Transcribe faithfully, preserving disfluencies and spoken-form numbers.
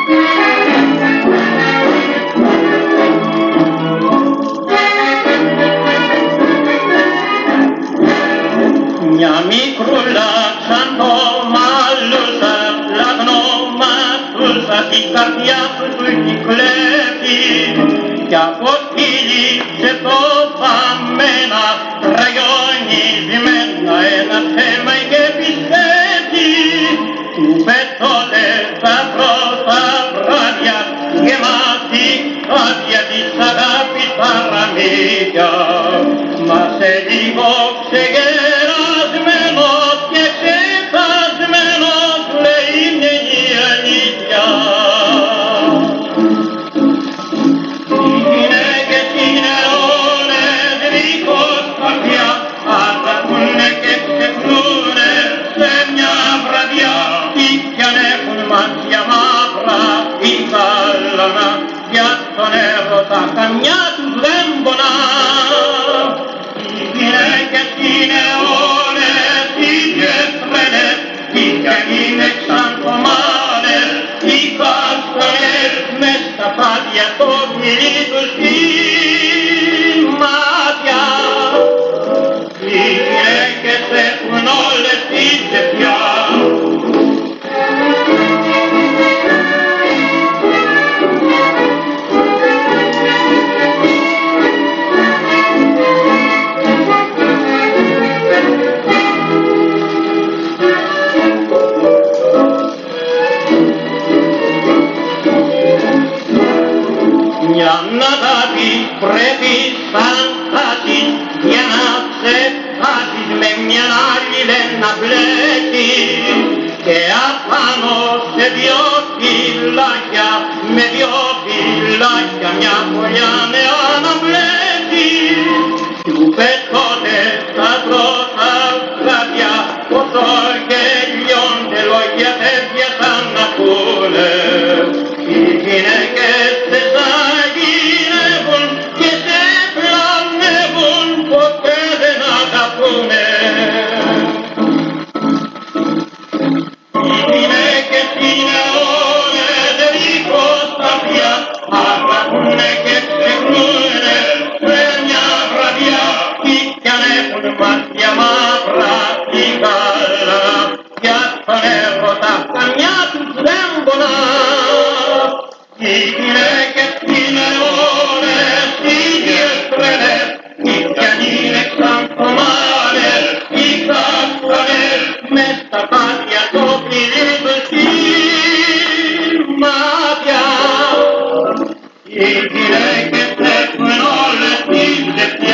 Μια μικρούλα σαν το μαλλούσα, λαγνωματούσα, την καρδιά του του έχει κλέψει κι από φίλη σε το φαμμένα ραγιονισμένα ένα θέμα είχε πιστέψει. Του πετώνε τα πρώτα βράδια γεμάτη άδεια της αγάπης παραμύθια, μα σε λίγο ξεγερασμένος και ξεχασμένος λέει είναι η αλήθεια. Οι γυναίκες είναι όλες δίχως καρδιά, αγαπούνε και ξεχνούνε σε μια βραδιά, ή κι αν έχουν μάτια μαύρα ή καλανά, για τον έρωτα καμιά τους δεν πονά. Οι γυναίκες είναι όλες ίδιες τρελές, ή κι αν είναι σαν κομμάτες ή καστανές, μες στα πάτια το φιλί τους στη μάτια. Οι γυναίκες έχουν όλες ίδιες πια. Μια αγάπη πρέπει σαν χάσεις για να ξεχάσεις, με μια άλλη δεν να μπλέκεις, και απάνω σε δυο φυλάκια, με δυο φυλάκια μια φωλιά νέα να μπλέκεις. Του πετώνε τα πρώτα βράδια όσο και λιώνται λόγια τέτοια σαν να πούνε. Οι γυναίκες σε σαγηνεύουν και σε πλανεύουν, ποτέ δεν αγαπούνε. Οι γυναίκες είναι όλες δίχως καρδιά, αγαπούνε και ξεχνούνε σε μια βραδιά, ή κι αν έχουν μάτια μαύρα ή καλά, για τον έρωτα καμιά τους δεν πονά. Οι γυναίκες είναι όλες ίδιες τρελές, ή κι αν είναι σαν κομμάτες ή καστανές, μες στα πάτια το φιλί τους στη μάτια. Οι γυναίκες έχουν όλες ίδιες